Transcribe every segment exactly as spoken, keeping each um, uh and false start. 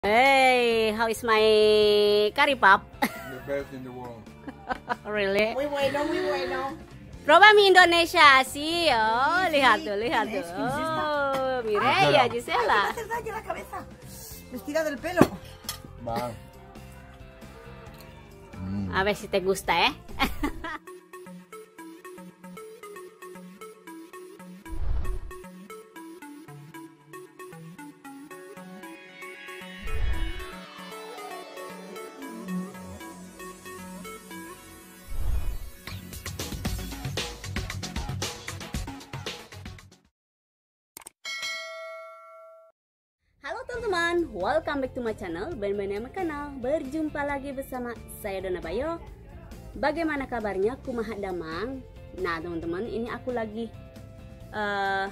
Hey, how is my curry pop? The best in the world. Really? Muy bueno, muy bueno. Proba mie Indonesia sih. Oh, lihat tuh, lihat tuh. Oh, Mireya, Gisela. Hacer daño a la cabeza. Me estira del pelo. Va. A ver si te gusta, eh. Halo teman-teman, welcome back to my channel, Ben-Ben Kanal. Berjumpa lagi bersama saya Dona Bayo. Bagaimana kabarnya? Kumaha damang. Nah teman-teman, ini aku lagi uh,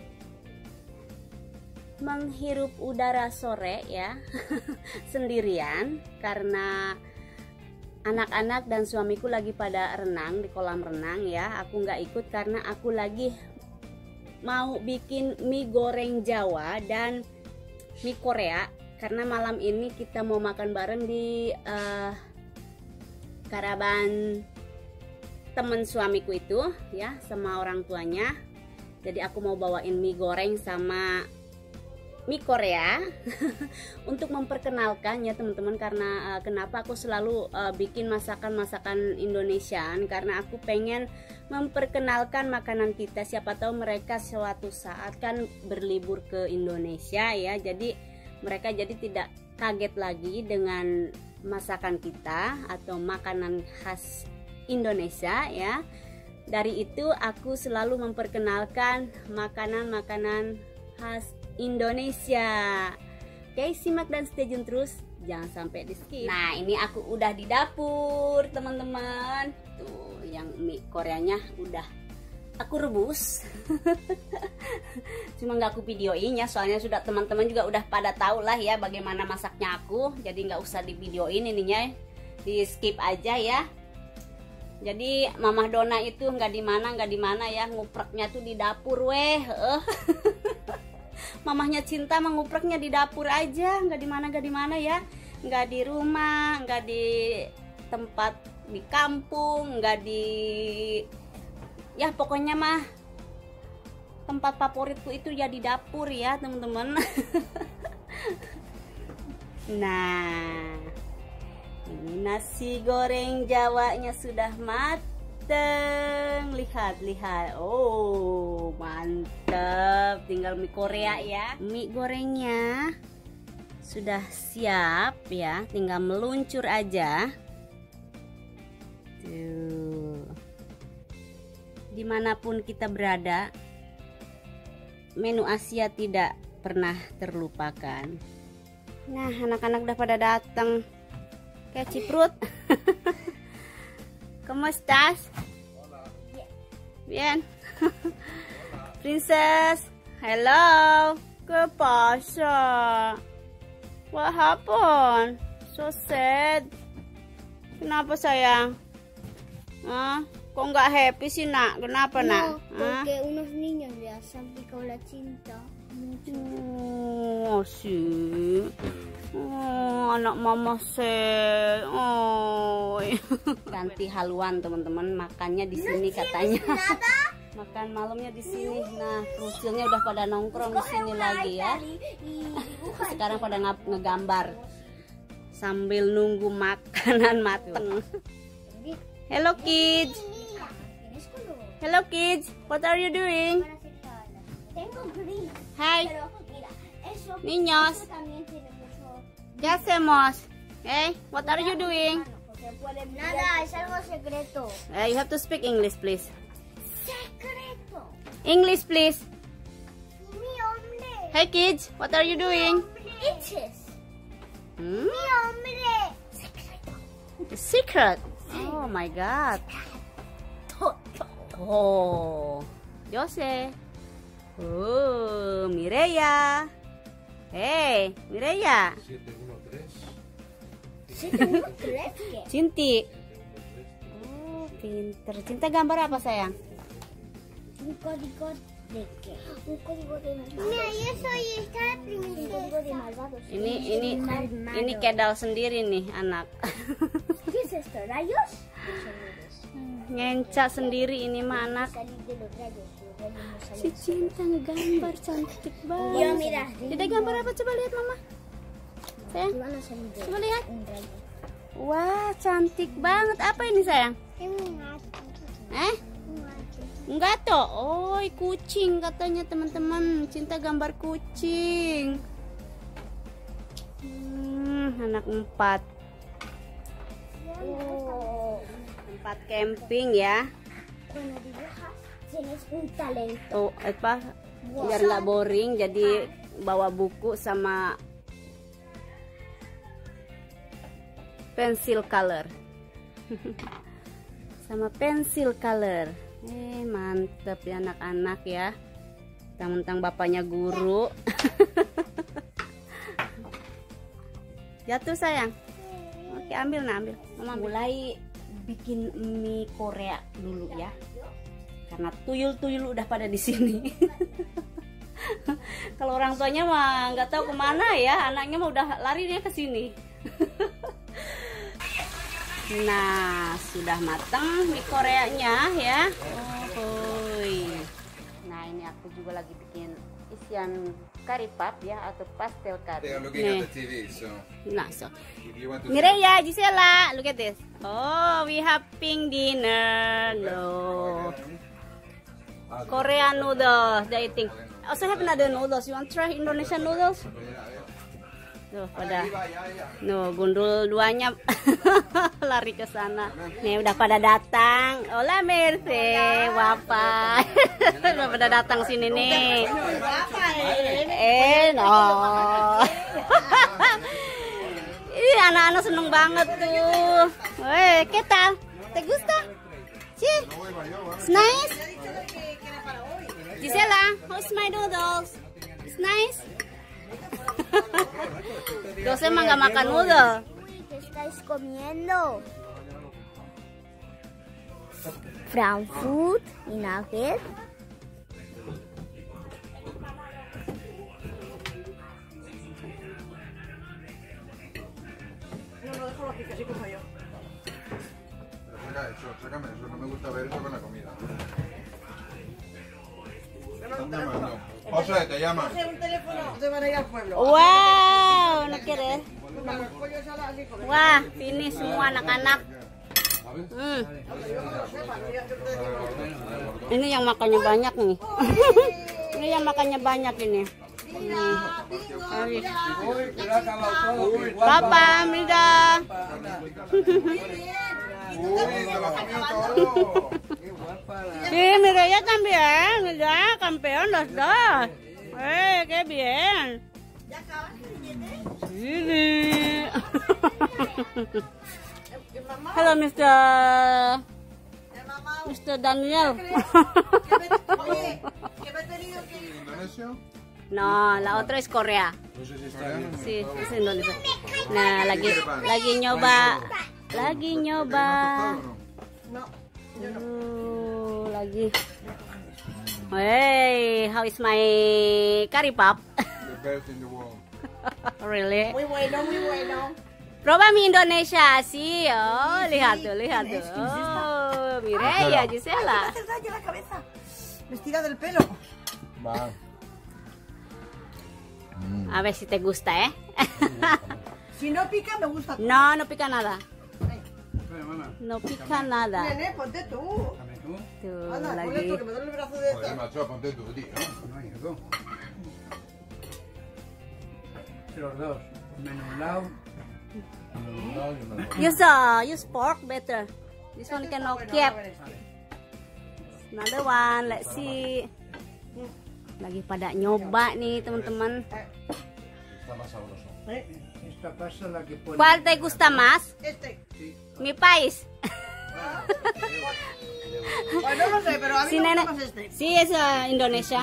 menghirup udara sore ya, sendirian karena anak-anak dan suamiku lagi pada renang di kolam renang ya. Aku nggak ikut karena aku lagi mau bikin mie goreng Jawa dan mie Korea, karena malam ini kita mau makan bareng di uh, karaban temen suamiku itu ya, sama orang tuanya. Jadi aku mau bawain mie goreng sama mie Korea untuk memperkenalkan ya teman-teman, karena uh, kenapa aku selalu uh, bikin masakan-masakan Indonesiaan, karena aku pengen memperkenalkan makanan kita. Siapa tahu mereka suatu saat kan berlibur ke Indonesia ya, jadi mereka jadi tidak kaget lagi dengan masakan kita atau makanan khas Indonesia ya. Dari itu aku selalu memperkenalkan makanan-makanan khas Indonesia. Oke, simak dan stay tune terus, jangan sampai di skip. Nah, ini aku udah di dapur teman-teman. Tuh, yang mie Koreanya udah aku rebus. Cuma nggak aku videoin ya, soalnya sudah teman-teman juga udah pada tahu lah ya bagaimana masaknya aku. Jadi nggak usah di videoin ininya, di skip aja ya. Jadi Mamah Dona itu nggak di mana nggak di mana ya, ngupreknya tuh di dapur weh. Mamahnya Cinta mengupreknya di dapur aja, nggak di mana nggak di mana ya, nggak di rumah, nggak di tempat di kampung, nggak di, ya pokoknya mah tempat favoritku itu ya di dapur ya teman-teman. Nah, ini nasi goreng Jawanya sudah mateng. Lihat, lihat. Oh, mantap. Tinggal mie Korea ya. Mie gorengnya sudah siap ya. Tinggal meluncur aja. Tuh. Dimanapun kita berada, menu Asia tidak pernah terlupakan. Nah, anak-anak udah pada datang. Kayak Ciprut. ¿Cómo estás? Bien. Princess, hello. ¿Qué pasa? What happened? So sad. Kenapa sayang? Hah? Kok nggak happy sih nak? Kenapa No, nak? porque unos niños le han picado la cinta mucho. Oh sih. Oh, anak mama sih. Oh. Ganti haluan teman-teman, makannya di sini katanya. Makan malamnya di sini. Nah, krusilnya udah pada nongkrong di sini lagi ya. Sekarang pada ngegambar sambil nunggu makanan mateng. Hello kids. Hello kids. What are you doing? Hi. Niños. ¿Qué hacemos? Hey, what are you doing? Nada, es algo secreto. Uh, you have to speak English, please. Secreto. English, please. Mi hombre. Hey kids, what are you doing? Itches. Hmm? Mi hombre. Secreto. The secret. Oh my God. Oh, Jose. Oh, Mireya. Hey, Mireya. Cinti. Oh, pinter. Cinta gambar apa sayang? Dikot, dikot. ¿De qué? Un código de malvados. Mira, yo soy esta primicia. Un código de malvados. Ini ini ini kedal sendiri nih anak. ¿Qué es esto? ¿Rayos? Ngencak sendiri ini mah anak. Salir de los rayos. Los rayos no salen. Si Cinta ngegambar cantik banget. Yo mira. Tidak gambar apa, coba lihat mama. Sayang, Van a salir de coba lihat. un rayo. Wah, cantik banget. Apa ini sayang? Es un gato. Eh? Un gato. Enggak toh. Oh, kucing katanya teman-teman. Cinta gambar kucing. Hmm, anak empat. Oh. Tempat camping ya. Cuando dibujas, tienes un talento. Tuh, apa? Biar nggak boring, jadi bawa buku sama pensil color. Sama pensil color. Eh, mantep ya anak-anak ya. Mentang-mentang bapaknya guru. Jatuh sayang. Oke, ambil nah, ambil. Mama mulai bikin mie Korea dulu ya. Karena tuyul-tuyul udah pada di sini. Kalau orang tuanya mah nggak tahu kemana ya, anaknya mah udah lari dia ke sini. Nah, sudah matang mie Koreanya ya. Oh, nah ini aku juga lagi bikin isian curry puff ya, atau pastel curry. They are looking Nih. at the T V, so Nah, so if you want to Mireya, Gisela, look at this. Oh, we have pink dinner. No. Korean noodles, they eating. Also have another noodles. You want try Indonesian noodles? Tuh, pada no gundul duanya lari ke sana. Nih udah pada datang. Hola Merce, Wapa. Udah pada datang sini nih. Eh, no. Ih, anak-anak seneng banget tuh. Weh, ¿qué tal? ¿Te gusta? Sí. It's nice. Gisela, how's my noodles? It's nice. Dosa emang gak makan noodle. ¿Qué estáis comiendo? Frankfurt y nugget. Pero saca eso, sácame eso, no me gusta ver eso con la comida. Están llamando. José, te llaman. Hacer un teléfono, se van a ir al pueblo. Wow, no quieres? Con los pollos a la- así con- Wah, ini semua anak-anak. Hmm. Ini yang makannya banyak nih. Ini yang makannya banyak ini. Hmm. Habis. Papa, Mida. Uy, te lo has comido todo. Sí, mira, ella también. Ya, campeón los dos. Eh, qué bien. Sí. Hello, mister mister Daniel. Oye, que me he tenido que ir. ¿Indonesio? No, la otra es Korea. No sé si está bien. Sí, es Indonesia. Nah, lagi lagi nyoba, lagi nyoba. No. Uh, lagi. Hey, how is my curry puff? The best in the world. Really? Muy bueno, muy bueno. Proba mie Indonesia sih. Oh, lihat tuh, lihat tuh. Oh, Mireya, Gisela. ¿Qué te hace daño la cabeza? Vestida del pelo. Va. A ver si te gusta, ¿eh? Si no pica, me gusta. No, no pica nada. No pica nada. Nene, ponte tú. Tuh, Anda, ponle lagi. tú, que me duele el brazo de Joder, esta. macho, ponte tú, tío. Los dos, menulao. Use uh, use pork better. This one cannot keep. Another one, let's see. Lagi pada nyoba nih teman-teman. ¿Eh? Esta pasa la que pone. ¿Cuál te gusta más? Este. Mi país. Pues no lo sé, pero a mí Sí, me nene. gusta más este. Sí, es uh, Indonesia.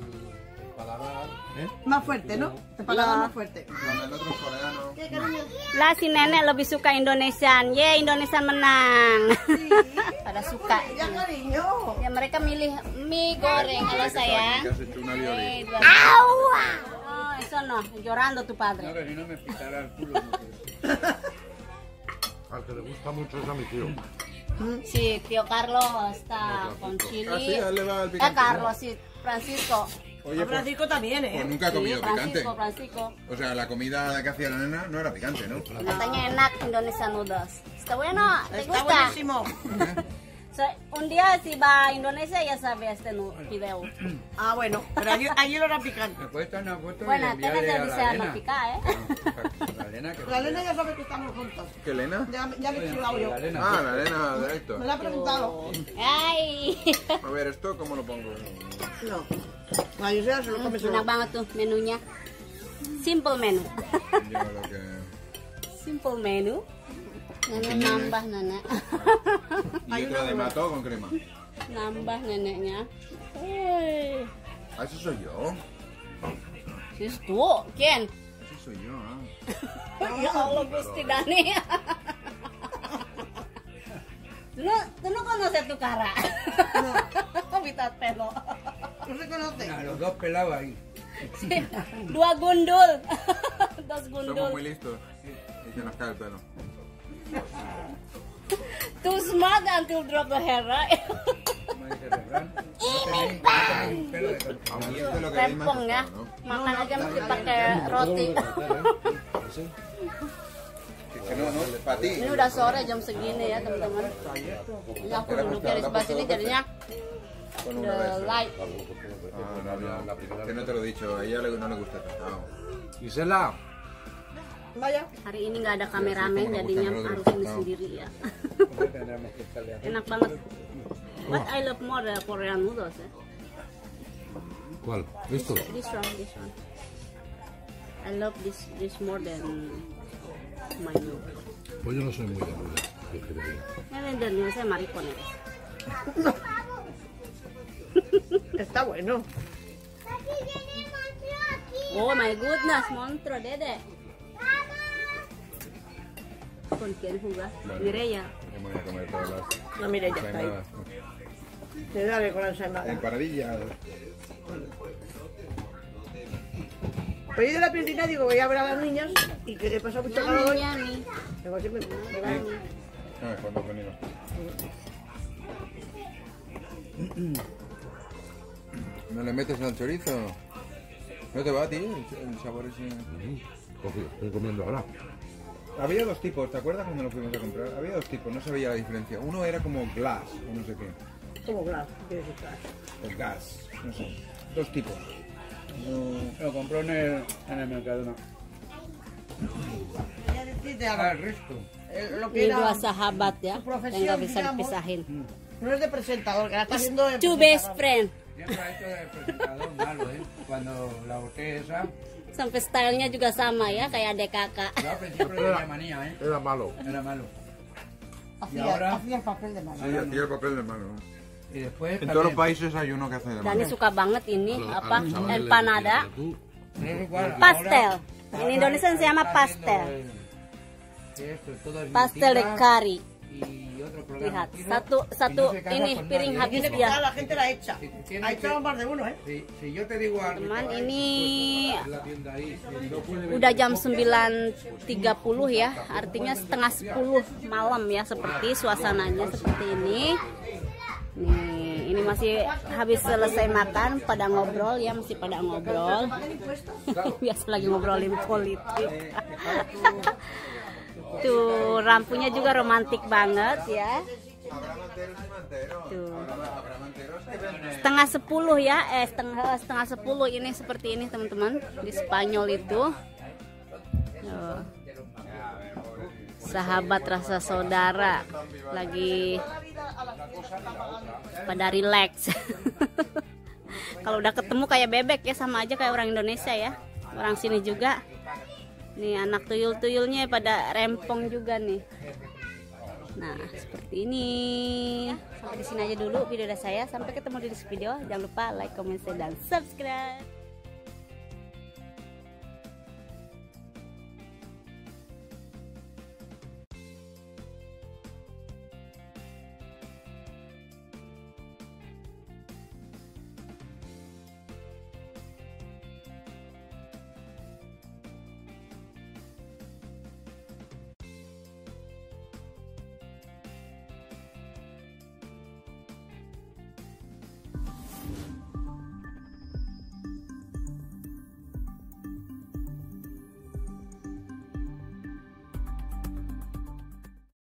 ¿Eh? Más fuerte, ¿no? Te paladar No. más fuerte. Cuando el otro es coreano. ¿Qué, cariño? Lah si nenek lebih suka Indonesian. Ye, Indonesian menang. Pada suka. Ya, cariño. Ya mereka milih mie goreng. Halo sayang. Que has hecho una lioli. Eh, dua- Oh, eso no. Llorando tu No, padre. que si no me picará el culo. no quiero. Al que le gusta mucho es a mi tío. Sí, tío Carlos está con chili. Ah, sí, a él le va el Eh, picante. Carlos, sí. Francisco. Oye, A pues, Francisco también, pues ¿eh? nunca he Sí, comido picante. Francisco, Francisco. O sea, la comida que hacía la nena no era picante, ¿no? Katanya enak Indonesia noodles. Está bueno, ¿te Está gusta? buenísimo. So, un día si va a Indonesia ya sabe este nu- video. Ah, bueno, pero allí, allí lo era picante. Me puede estar una foto y Bueno, enviarle tienes a que la desear Elena. no picar, ¿eh? La Elena que La Elena ya sabe que estamos juntos. ¿Qué, Elena? Ya, ya le he chulado yo. La Elena. Ah, la Elena de Héctor. Me la ha preguntado. Ay, A ver, ¿esto cómo lo pongo? No. La Gisela se lo come enak solo. banget tuh menunya. Simple menu. Yo lo que... Simple menu. Nenek nambah nenek. Y otra de mato con crema. Nambah neneknya. Hey. Ah, eso soy yo. Sis tuh, Ken. Eso soy yo, ah. Ya Allah Gusti Dani. Tú no, tú no conoces tu cara. Habitat pelo. No se conoce. A los dos pelados ahí. Sí, dua gundul. Dos Somos gundul. muy listos. Y se nos cae el pelo. Too smart until drop the hair, right? Como dice el refrán. No tenéis, no tenéis pelo de Aún calzón. es de lo que hay más Rempong ya. tostado, ¿no? Makan aja mesti pakai roti. Que no, no, para ti. Ini udah sore jam segini ya teman-teman. Ini aku duduknya di sebelah sini jadinya Con una the vez. light. Ah, no, no. Que no te lo he dicho. A ella le- no le gusta el tostado. Gisela, Vaya. Hari ini nggak ada kameramen Sí, jadinya sí, harus sí. ini sendiri ya. Como tendremos que echarle a- Enak banget. But I love more the Korean noodles ya. ¿cuál? ¿Esto? This one, this one. I love this this more than my noodles. Pues yo no soy muy de noodles, vegetariano. Ini dan ini saya maricon ya. Está bueno. Aquí viene el monstruo aquí. Oh my goodness, monstruo dede. ¿Con quién jugas? Mireya. Me voy a comer todas las No, mire, ya está ahí. ensaimadas. Le dale con la ensalada. Empanadillas. Pero yo de la piscina digo, voy a ver a las niñas y que he pasado mucho calor. Yummy, yummy. Luego siempre me va. Ah, cuando venimos. ¿No le metes al chorizo? ¿No te va a ti el, el sabor ese? Coge, estoy comiendo ahora. Había dos tipos, ¿te acuerdas cuando lo fuimos a comprar? Había dos tipos, no se veía la diferencia. Uno era como glass, o no sé qué. Como glass, ¿qué quieres decir glass? El gas, no sé. Dos tipos. No- Lo compró en el, en el Mercadona. Quería decirte Ah, algo. el resto. Eh, Lo que Ini dua era, sahabat ya, Su profesión, yang nggak bisa digamos. dipisahin. no es de presentador, que la está haciendo de Two best presentador. friend. Siempre ha hecho de presentador malo, ¿eh? Cuando la boté esa, Sampai stylenya juga sama ya, kayak adek kakak. yo al principio le tenía manía, ¿eh? Era malo. Era malo. Y Hacía, ahora, hacía el papel de mamá. Sí, hacía el papel de mano. y después, En todos los también. países hay uno que hace de Dani mano. suka banget ini A los- apa a los chavales les empanada decía, tú, No sé cuál, pastel. ahora- En ahora Indonesia se llama está haciendo pastel. el- esto, todo es Pastel de mentira kari. y otro programa Lihat, fijo, satu y satu no se casa ini con piring nadie. habis Tiene que dia. estar la gente la hecha. Sí, tiene Ha que- echado más de uno, ¿eh? Si, si yo te digo algo, Teman, ay, ini pues, la tienda ahí, si no puede udah jam sembilan tiga puluh ya, artinya setengah sepuluh malam ya, seperti suasananya seperti ini. Nih, ini masih habis selesai makan, pada ngobrol ya, masih pada ngobrol. Biasa lagi ngobrolin politik. Tuh, lampunya juga romantis banget ya. Tuh. Setengah sepuluh ya, eh setengah setengah sepuluh ini seperti ini teman-teman di Spanyol itu. Tuh. Sahabat rasa saudara lagi pada relax. Kalau udah ketemu kayak bebek ya, sama aja kayak orang Indonesia ya, orang sini juga. Nih anak tuyul-tuyulnya pada rempong juga nih. Nah seperti ini. Sampai di sini aja dulu video dari saya. Sampai ketemu di next video. Jangan lupa like, comment, share, dan subscribe.